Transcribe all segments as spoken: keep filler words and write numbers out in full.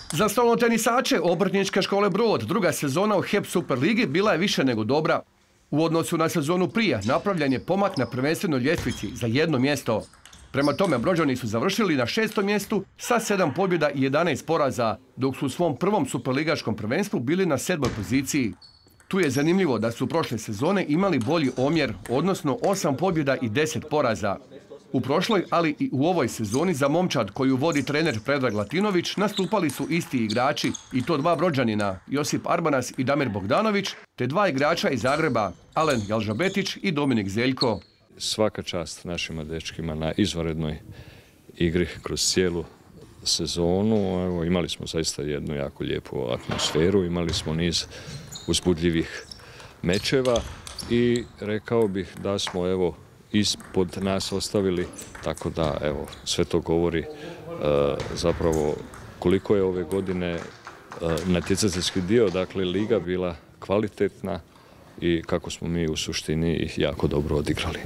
Za stolnotenisače Obrtničke škole Brod druga sezona u H E P Superligi bila je više nego dobra. U odnosu na sezonu prije napravljen je pomak na prvenstvenoj ljestvici za jedno mjesto. Prema tome Brođani su završili na šestom mjestu sa sedam pobjeda i jedanaest poraza, dok su u svom prvom superligaškom prvenstvu bili na sedmoj poziciji. Tu je zanimljivo da su prošle sezone imali bolji omjer, odnosno osam pobjeda i deset poraza. U prošloj, ali i u ovoj sezoni za momčad koju vodi trener Predrag Latinović nastupali su isti igrači, i to dva Brođanina, Josip Arbanas i Damir Bogdanović, te dva igrača iz Zagreba, Alen Jalžabetić i Dominik Zeljko. Svaka čast našima dečkima na izvanrednoj igri kroz cijelu sezonu. Evo, imali smo zaista jednu jako lijepu atmosferu, imali smo niz uzbudljivih mečeva i rekao bih da smo evo ispod nas ostavili, tako da evo sve to govori e, zapravo koliko je ove godine e, natjecateljski dio, dakle liga bila kvalitetna i kako smo mi u suštini ih jako dobro odigrali.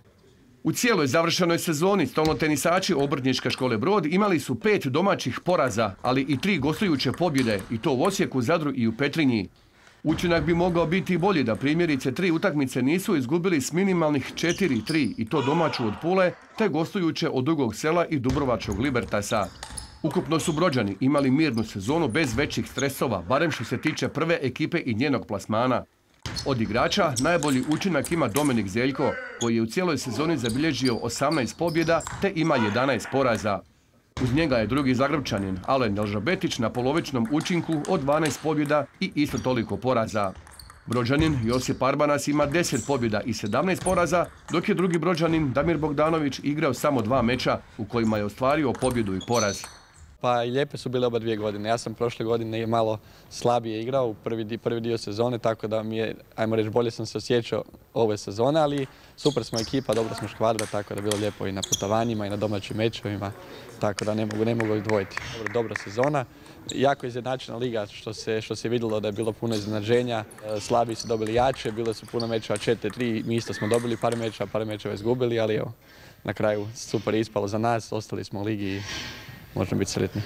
U cijeloj završenoj sezoni stolnotenisači Obrtničke škole Brod imali su pet domaćih poraza, ali i tri gostujuće pobjede, i to u Osijeku, Zadru i u Petrinji. Učinak bi mogao biti bolji da primjerice tri utakmice nisu izgubili s minimalnih četiri tri, i to domaću od Pule, te gostujuće od Dugog Sela i Dubrovačkog Libertasa. Ukupno su Brođani imali mirnu sezonu bez većih stresova, barem što se tiče prve ekipe i njenog plasmana. Od igrača najbolji učinak ima Dominik Zeljko, koji je u cijeloj sezoni zabilježio osamnaest pobjeda te ima jedanaest poraza. Uz njega je drugi Zagrebčanin, Alen Jalžabetić, na polovičnom učinku od dvanaest pobjeda i isto toliko poraza. Brođanin Josip Arbanas ima deset pobjeda i sedamnaest poraza, dok je drugi Brođanin Damir Bogdanović igrao samo dva meča u kojima je ostvario pobjedu i poraz. Pa i lijepe su bile oba dvije godine. Ja sam prošle godine malo slabije igrao u prvi, prvi dio sezone, tako da mi je, ajmo reći, bolje sam se osjećao ove sezone, ali super smo ekipa, dobro smo škvadra, tako da je bilo lijepo i na putovanjima i na domaćim mečevima, tako da ne mogu, ne mogu odvojiti. Dobro, dobra sezona, jako izjednačena liga, što se, što se vidjelo da je bilo puno iznenađenja, slabiji su dobili jače, bilo su puno mečeva četiri tri, mi isto smo dobili par mečeva, par mečeva izgubili, ali evo, na kraju super je ispalo za nas, ostali smo u ligi i možemo biti sretni.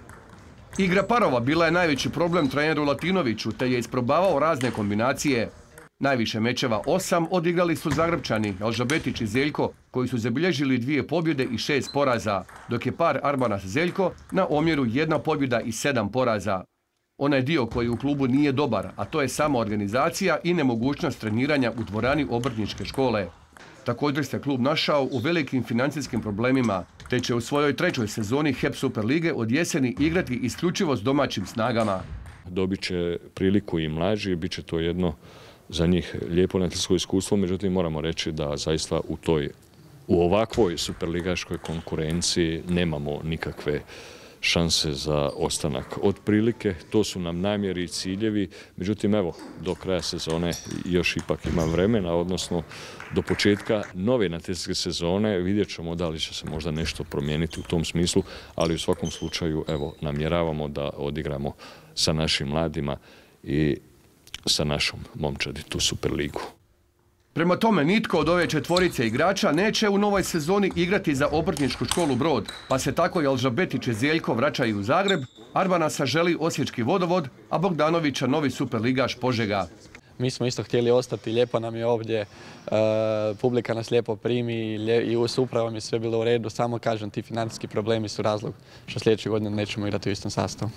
Igra parova bila je najveći problem treneru Latinoviću, te je isprobavao razne kombinacije. Najviše mečeva, osam, odigrali su Zagrebčani, Jalžabetić i Zeljko, koji su zabilježili dvije pobjede i šest poraza, dok je par Arbanas Zeljko na omjeru jedna pobjeda i sedam poraza. Onaj dio koji u klubu nije dobar, a to je sama organizacija i nemogućnost treniranja u dvorani Obrtničke škole. Također se klub našao u velikim financijskim problemima, te će u svojoj trećoj sezoni H E P Superlige od jeseni igrati isključivo s domaćim snagama. Dobit će priliku i mlađi, bit će to jedno za njih lijepo natjecateljsko iskustvo, međutim moramo reći da zaista u toj, u ovakvoj superligaškoj konkurenciji nemamo nikakve šanse za ostanak. Otprilike, to su nam namjeri i ciljevi, međutim evo, do kraja sezone još ipak ima vremena, odnosno do početka nove natjecateljske sezone vidjet ćemo da li će se možda nešto promijeniti u tom smislu, ali u svakom slučaju evo, namjeravamo da odigramo sa našim mladima i sa našom momčadi tu Superligu. Prema tome, nitko od ove četvorice igrača neće u novoj sezoni igrati za Obrtničku školu Brod, pa se tako Jalžabetić i Zeljko vraćaju u Zagreb, Arbanasa želi Osječki Vodovod, a Bogdanovića novi superligaš Požega. Mi smo isto htjeli ostati, lijepo nam je ovdje, e, publika nas lijepo primi i s upravom je sve bilo u redu, samo kažem ti financijski problemi su razlog što sljedeće godine nećemo igrati u istom sastavu.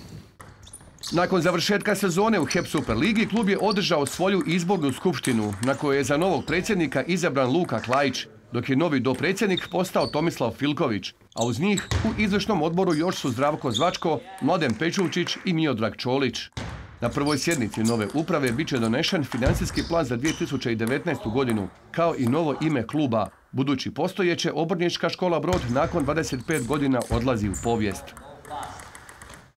Nakon završetka sezone u H E P Superligi, klub je održao svoju izbornu skupštinu na kojoj je za novog predsjednika izabran Luka Klajić, dok je novi dopredsjednik postao Tomislav Filković, a uz njih u izvršnom odboru još su Zdravko Zvačko, Mladen Pečulčić i Miodrag Čolić. Na prvoj sjednici nove uprave bit će donešen financijski plan za dvije tisuće devetnaestu. godinu, kao i novo ime kluba, budući postojeće Obrtnička škola Brod nakon dvadeset pet godina odlazi u povijest.